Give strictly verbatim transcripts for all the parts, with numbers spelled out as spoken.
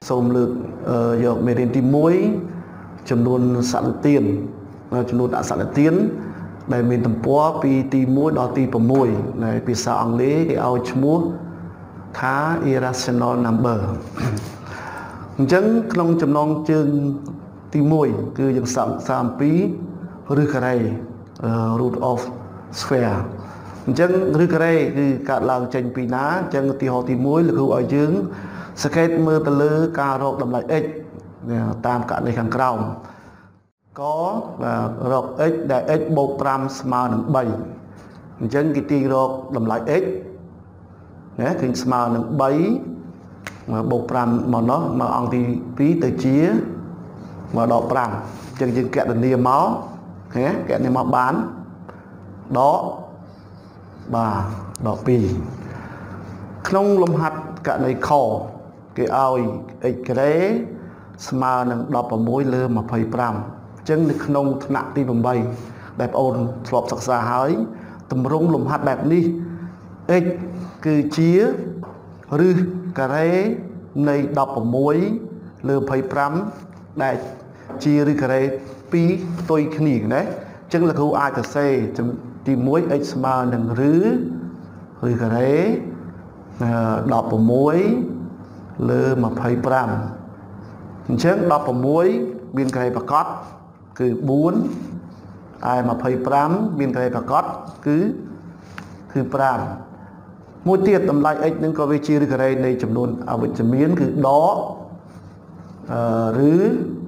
សូមលើកយកមេរៀនទីមួយចំនួនសត្វទៀនចំនួនអសត្វទៀនដែលមានទំព័រពីទីមួយដល់ទីsáuនៃភាសាអង់គ្លេសគេឲ្យឈ្មោះថា irrational number អញ្ចឹងក្នុងចំណងជើងទីមួយគឺយើងសិក្សាអំពីឫសការ៉េ root of sphere អញ្ចឹងឫសការ៉េគឺកើតឡើងចេញពីណាអញ្ចឹងឧទាហរណ៍ទីមួយលោកគ្រូឲ្យយើងសង្កេតមើលទៅលើការរកតម្លៃ x តាមករណីខាងក្រោមករក x ដែល x បូក5ស្មើនឹង3អញ្ចឹងគេទាញរកតម្លៃ x ណាគឺស្មើនឹង3បូក5មកនោះមកអង្គទីពីរទៅជាមកដក5អញ្ចឹងយើងកណនាមកណាកណនាមកបានដកបាទដក2ក្នុងលំហាត់ករណីខគេឲ្យ x ការ៉េស្មើនឹងដប់៦លើ២៥អញ្ចឹងនៅក្នុងថ្នាក់ទី8ដែលបងអូនធ្លាប់សិក្សាហើយតម្រង់លំហាត់បែបនេះ x គឺជាឫសការ៉េនៃដប់៦លើ២៥ដែលជាឫសការ៉េពីរផ្ទុយគ្នាណាអញ្ចឹងលោកគ្រូអាចសរសេរទីមួយ x ស្មើនឹងឫសឫសការ៉េដប់៦លើ២៥អញ្ចឹងដប់៦មានការ៉េប្រកបគឺបួនឯ២៥មានការ៉េប្រកបគឺគឺ5មួយទៀតតម្លៃ x នឹងក៏វាជាឫសការ៉េនៃចំនួនអវិជ្ជមានគឺដកអឺឬ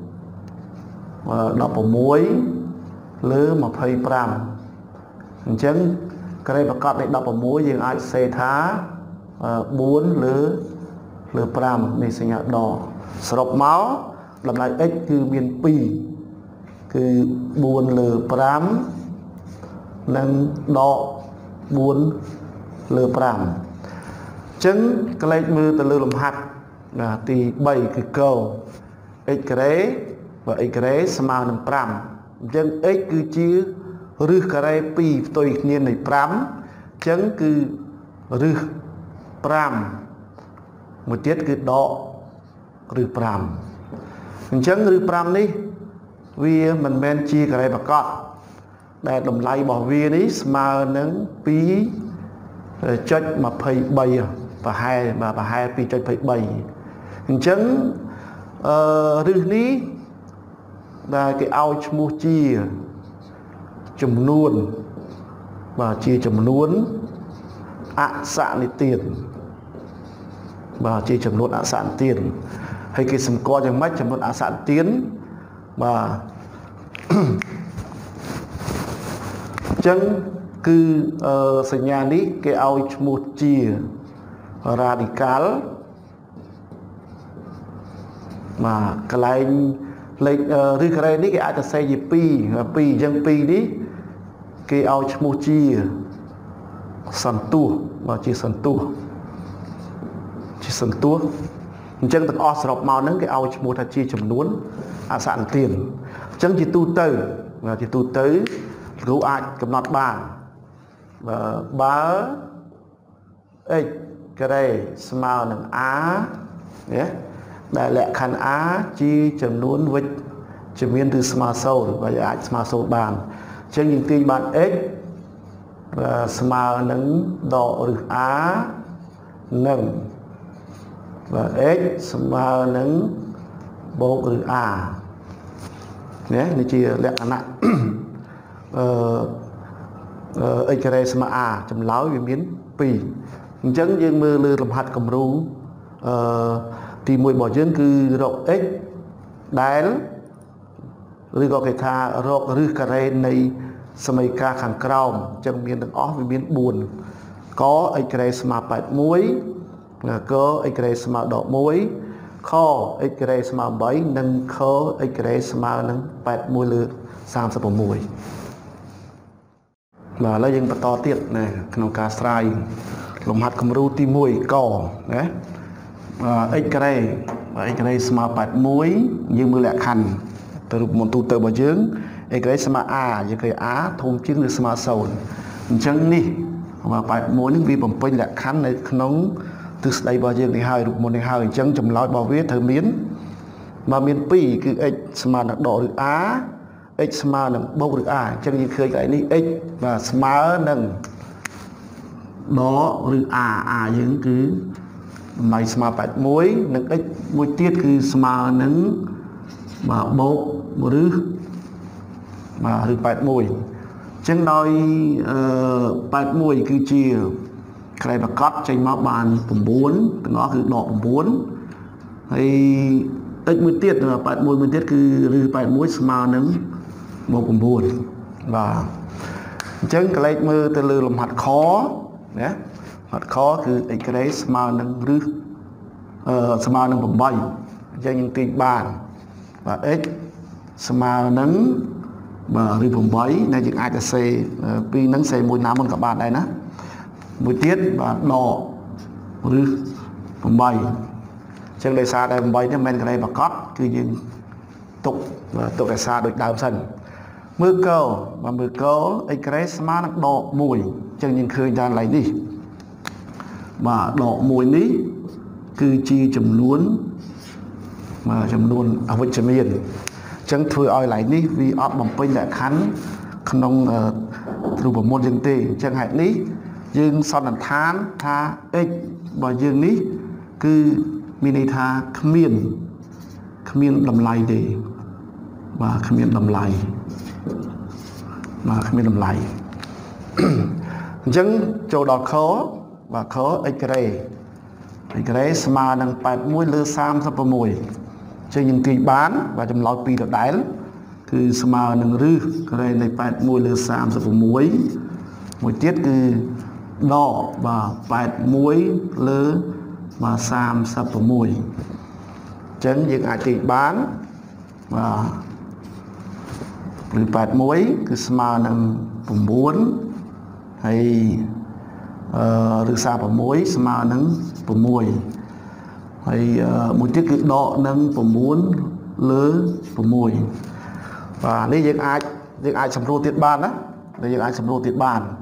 ដប់៦លើ២៥អញ្ចឹងការ៉េប្រកបនៃដប់៦យើងអាចសេថាបួនលើលើ5នៃសញ្ញាដកសរុបមកតម្លៃ x គឺមានពីរគឺបួនលើ5និងដកបួនលើ5អញ្ចឹងកលេចមើលទៅលើលំហាត់ទី3គឺក x ការ៉េបើ x ការ៉េស្មើនឹង5អញ្ចឹង x គឺជាឫសការ៉េពីរផ្ទុយគ្នានៃ5អញ្ចឹងគឺឫស5មួយទៀតគឺដកឬ5អញ្ចឹងឬ5នេះវាមិនមែនជាការ៉េប្រកបដែលតម្លៃរបស់វានេះស្មើនឹង ពីរចុចម្ភៃបី ប្រហែលបាទប្រហែល ពីរចុចម្ភៃបី អញ្ចឹងអឺឫសនេះដែលគេឲ្យឈ្មោះជាចំនួនបាទជាចំនួនអសនិទានបាទជាចំនួនអសនិទានហើយគេសម្គាល់យ៉ាងម៉េចចំនួនអសនិទានបាទអញ្ចឹងគឺសញ្ញានេះគេឲ្យឈ្មោះជា radical បាទកន្លែងលេខឬការ៉េនេះគេអាចសរសេរជា2 2អញ្ចឹង2នេះគេឲ្យឈ្មោះជាសន្ទុះបាទជាសន្ទុះជាសន្ទុះអញ្ចឹងទាំងអស់សរុបមកហ្នឹងគេឲ្យឈ្មោះថាជាចំនួនអសនិទានអញ្ចឹងជាទូទៅជាទូទៅគ្រូអាចកំណត់បានបើ x ការ៉េស្មើនឹង a ណាដែលលក្ខខណ្ឌ a ជាចំនួនវិជ្ជមានឬស្មើ0បើអាចស្មើ0បានអញ្ចឹងយើងទាញបាន x ស្មើនឹងដកឫស a នឹងបាទ x ស្មើនឹងបូកឬ a នេះនេះជាលក្ខណៈអឺ x ការ៉េស្មើ a ចម្លើយវាមានពីរអញ្ចឹងយើងមើលលើលំហាត់គំរូអឺទីមួយរបស់យើងគឺរក x ដែលឬក៏គេថារកឫសការ៉េនៃសមីការខាងក្រោមអញ្ចឹងមានទាំងអស់វាមានបួនក x ការ៉េស្មើប៉ែតមួយ ក x ការ៉េស្មើដក1 ខ x ការ៉េស្មើ8និងខ x ការ៉េស្មើនឹងប៉ែតមួយលើសាមសិប៦បាទឥឡូវយើងបន្តទៀតណាក្នុងការស្រាយលំហាត់គំរូទី1 កណា x ការ៉េ x ការ៉េស្មើប៉ែតមួយយើងមើលលក្ខខណ្ឌទៅរូបមន្តទូទៅរបស់យើង x ការ៉េស្មើ a យើងឃើញ a ធំជាងឬស្មើ0អញ្ចឹងនេះបាទប៉ែតមួយនេះវាបំពេញលក្ខខណ្ឌនៅក្នុង từ đây bao giờ thì hai được một này hai chân chấm lói bao viết thử miến mà miến pi cứ x mà nó đỏ được á x mà nó bầu được à chân như khơi cái này x và mà nâng đó được à à những cứ mày mà phải muối nâng x muối tiết cứ mà nâng mà bầu một đứa mà được phải muối chân đôi phải muối cứ chia cái mà cắt trên máu bàn bùm bốn nó cứ đỏ bùm bốn hay ít mới tiết là bạn môi mới tiết cứ bạn muối mà nứng một bùm bốn và chân cái lấy mưa từ lư làm hạt khó nhé hạt khó cứ cái đấy mà nứng rư mà nứng bùm bay cho những tiền bàn và x mà nứng và rư bùm bay này những ai ta xe vì nứng xe mùi nám hơn các bạn đây nè mùi tiết và đỏ rư bùm bay chân đây xa đây bay nên men cái này mà cót cứ những tục và tục cái xa được đào sân mưa câu và mưa câu ấy cái mà nó đỏ mùi chân những khơi ra lấy đi mà đỏ mùi ní cứ chi chùm luôn mà chùm luôn ở với chùm miền chân thôi oi lại ní vì ọt bằng pin đã khánh không nông từ một môn dân tì chân hại ní dương sau lần tháng tha ích và dương ní cứ mini tha khmiên khmiên đầm lầy để và khmiên đầm lầy mà khmiên đầm lầy chân chỗ đó khó và khó x-ray x-ray mà đang bạch mũi lơ sam sắp vào mùi cho những kỳ bán và trong lói pi được đáy cứ mà đang rư cái này này bạch mũi lơ sam sắp vào muối một tiết cứ đỏ và bạch muối lơ mà sam sắp vào mùi chân những ai kỳ bán và bạch muối cứ mà đang vùng bốn hay rư sa vào muối mà nâng vào mùi hay một chiếc cái đọ nâng vào muốn lớn vào mùi và nếu những ai những ai sầm rô tiết ban á nếu những ai sầm rô tiết ban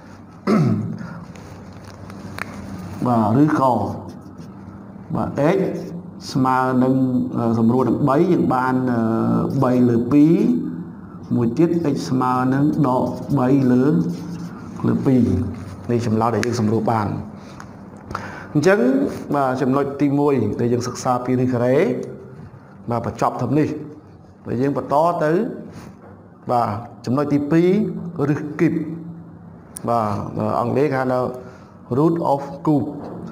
và rư khò và x mà nâng sầm rô được bấy những ban bay lửa pí một chiếc x mà nâng đọ bay lớn lửa pí đi chấm lao để dân sầm rô bàn chấn mà chấm nói tim môi để dân sắc xa pi đi khare mà phải chọc thầm đi để dân phải to tới và chấm nói tim pi có được kịp và ông lấy cái là root of cube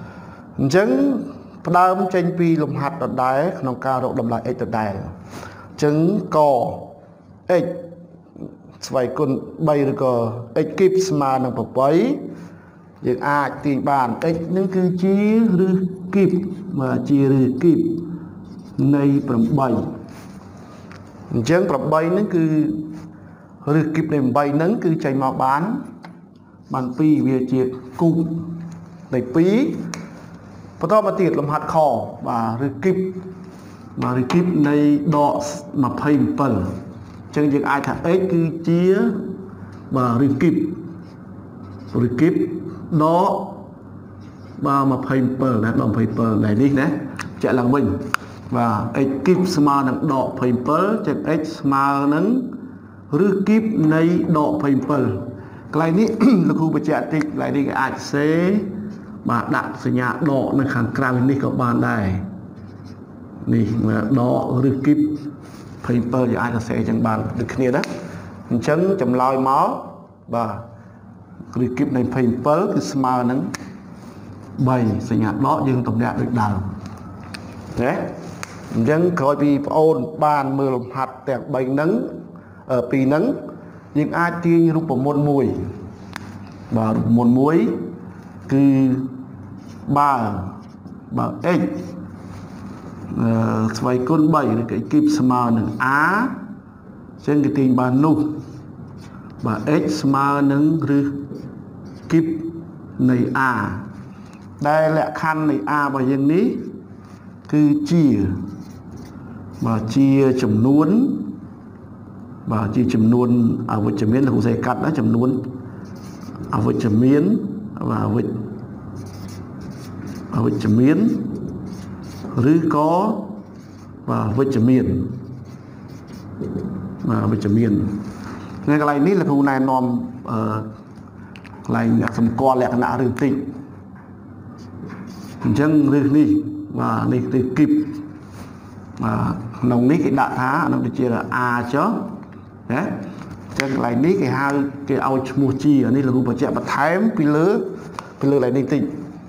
chấn đau trên pi lồng hạt đợt đáy nòng cao độ đầm lại x đợt đáy chấn cò x vậy còn bay được cò x kịp mà nằm vào bấy những ai thì bàn x những cứ chia rư kịp mà chia rư kịp này bằng bảy chẳng bằng bảy nó cứ rư kịp này bảy nó cứ chạy mà bán bàn pi về chia cung này phí và đó mà tiệt làm hạt khò và rư kịp mà rư kịp này đọ mà phây phần chẳng những ai thả x cứ chia và rư kịp rư kịp đó ba mà paper là đồng paper này đi đấy chạy là mình và ekip smart đang đọ paper chạy x smart nắng rư kíp này đọ paper cái này là khu vực chạy tịch lại đi cái ai xế mà đặt sự nhà đọ nó kháng cram đi các bạn đây đi mà đọ rư kíp paper thì ai là sẽ chẳng bàn được kia đó chấn chấm lòi máu và cái kiếp này phải bớ cái smart nắng bày sẽ nhạt đó nhưng tổng đạt được đào đấy dân coi vì ôn bàn mưa lồng hạt tẹt bày nắng ở pi nắng nhưng ai tiên lúc một môn mùi và một muối cứ ba ba x vài con bảy cái kiếp smart nắng á trên cái tiền bàn nu và x smart nắng rư kíp này a đây là khăn này a và dân ní cứ chia và chia chấm nuốn và chia chấm nuốn ở với chấm miến là cũng sẽ cắt đó chấm nuốn ở với chấm miến và với វិជ្ជមានឬក៏បាទវិជ្ជមានបាទវិជ្ជមាននៅកន្លែងនេះលោកគ្រូណែនាំអឺកន្លែងអ្នកសម្គាល់លក្ខណៈរឿងតិចអញ្ចឹងរឿងនេះបាទនេះគឺគីបបាទក្នុងនេះគេដាក់ថាអានោះដូចជា A ចុះណាចឹងកន្លែងនេះគេហៅគេឲ្យឈ្មោះជានេះលោកគ្រូបញ្ជាក់បន្ថែមពីលើពីលើកន្លែងនេះតិច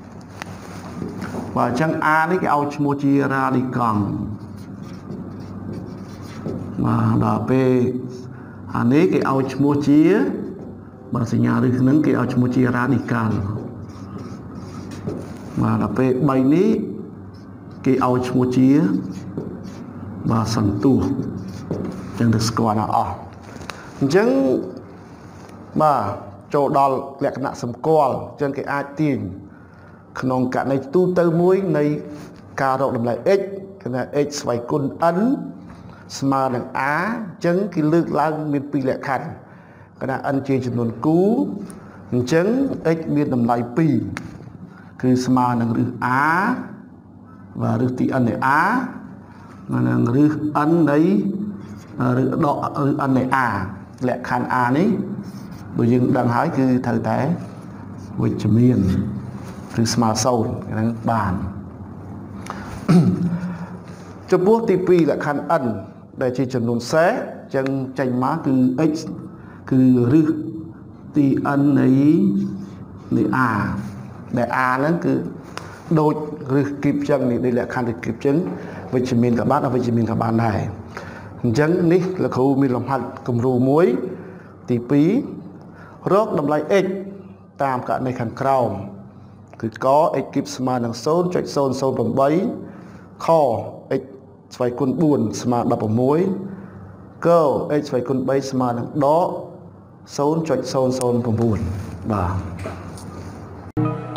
បាទអញ្ចឹង A នេះគេឲ្យឈ្មោះជា radical បាទដល់ពេលអានេះគេឲ្យឈ្មោះជាបាទសញ្ញាឬហ្នឹងគេឲ្យឈ្មោះជា radical បាទដល់ពេលបីនេះគេឲ្យឈ្មោះជាបាទសន្ទុះអញ្ចឹងទៅស្គាល់ដល់អស់អញ្ចឹងបាទចូលដល់លក្ខណៈសម្គាល់អញ្ចឹងគេអាចទាញក្នុងករណីទូទៅមួយនៃការរកតម្លៃ x គឺថា x ស្វ័យគុណ n ស្មើនឹង a អញ្ចឹងគេលើកឡើងមានពីរលក្ខខណ្ឌគឺថា n ជាចំនួនគូអញ្ចឹង x មានតម្លៃពីរគឺស្មើនឹងឫស a បាទឫសទី n នៃ a និងឫស n នៃឬដកឬ n នៃ a លក្ខខណ្ឌ a នេះដូចយើងដឹងហើយគឺត្រូវតែវិជ្ជមានឬស្មើសូន្យហ្នឹងបានចំពោះទីពីរលក្ខខណ្ឌ n ដែលជាចំនួនសេសអញ្ចឹងចេញមកគឺ x គឺឫសទី n នៃនៃ a ដែល a ហ្នឹងគឺដូចឫសគីបអញ្ចឹងនេះដូចលក្ខខណ្ឌគីបអញ្ចឹងវិជ្ជមានក៏បានអវិជ្ជមានក៏បានដែរអញ្ចឹងនេះលោកគ្រូមានលំហាត់គំរូមួយទីពីររកតម្លៃ x តាមករណីខាងក្រោមគឺក x គីបស្មើនឹង ศูนย์จุดศูนย์ศูนย์แปด ខ x ស្វ័យគុណ bốn ស្មើ ដប់ប្រាំមួយ ក x ស្វ័យគុណ 3 ស្មើនឹងដក ศูนย์จุดศูนย์ศูนย์แปด បាទ